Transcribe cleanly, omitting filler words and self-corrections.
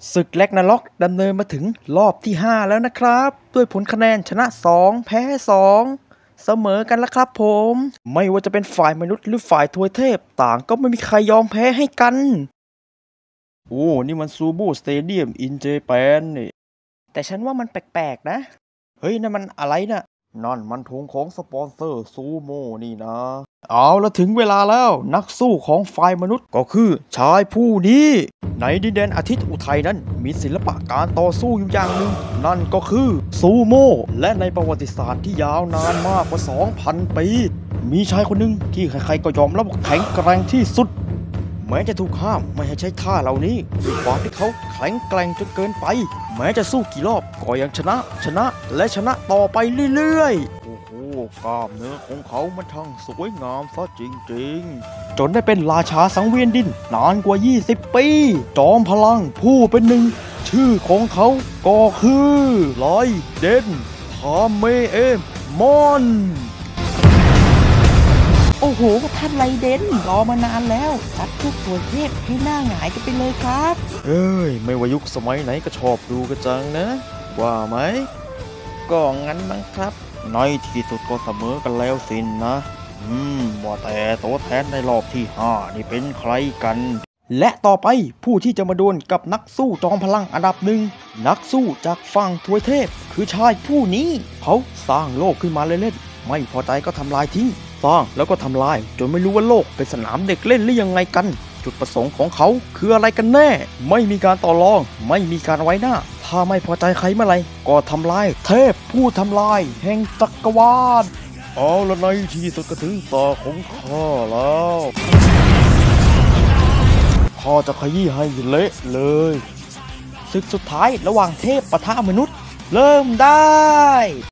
ศึกแร็กนาร็อกดำเนินมาถึงรอบที่ 5 แล้วนะครับด้วยผลคะแนนชนะ 2 แพ้ 2 เสมอกันแล้วครับผมไม่ว่าจะเป็นฝ่ายมนุษย์หรือฝ่ายทวยเทพต่างก็ไม่มีใครยอมแพ้ให้กันโอ้นี่มันซูโม่สเตเดียมอินเจแปนนี่แต่ฉันว่ามันแปลกๆนะเฮ้ยนั่นมันอะไรนะนั่นมันธงของสปอนเซอร์ซูโม่นี่นะเอาละถึงเวลาแล้วนักสู้ของฝ่ายมนุษย์ก็คือชายผู้นี้ในดินแดนอาทิตย์อุทัยนั้นมีศิลปะการต่อสู้อยู่อย่างหนึ่งนั่นก็คือซูโม่และในประวัติศาสตร์ที่ยาวนานมากกว่า 2,000 ปีมีชายคนหนึ่งที่ใครๆก็ยอมรับว่าแข็งแกร่งที่สุดแม้จะถูกห้ามไม่ให้ใช้ท่าเหล่านี้ด้วยความที่เขาแข็งแกร่งจนเกินไปแม้จะสู้กี่รอบก็ยังชนะและชนะต่อไปเรื่อยๆโอ้โหกล้ามเนื้อของเขามันทั้งสวยงามซะจริงๆจนได้เป็นราชาสังเวียนดินนานกว่า 20 ปีจอมพลังผู้เป็นหนึ่งชื่อของเขาก็คือไลเดนคาเมเอมอนโอ้โหท่านไรเดนรอมานานแล้วจัดพวกตัวเทพให้หน้าหงายกันไปเลยครับเอ้ยไม่ว่ายุคสมัยไหนก็ชอบดูกันจังนะว่าไหมก็งั้นมั้งครับในที่สุดก็เสมอกันแล้วสินนะว่าแต่ตัวแทนในรอบที่5นี่เป็นใครกันและต่อไปผู้ที่จะมาดวลกับนักสู้จอมพลังอันดับหนึ่งนักสู้จากฝั่งทวยเทพคือชายผู้นี้เขาสร้างโลกขึ้นมาเล่นๆไม่พอใจก็ทำลายทิ้งสร้างแล้วก็ทำลายจนไม่รู้ว่าโลกเป็นสนามเด็กเล่นหรือยังไงกันจุดประสงค์ของเขาคืออะไรกันแน่ไม่มีการต่อรองไม่มีการไว้หน้าถ้าไม่พอใจใครเมื่อไรก็ทำลายเทพผู้ทำลายแห่งจักรวาลเอาละในที่สุดก็ถึงตาของข้าแล้วข้าจะขยี้ให้เละเลยศึกสุดท้ายระหว่างเทพปะทะมนุษย์เริ่มได้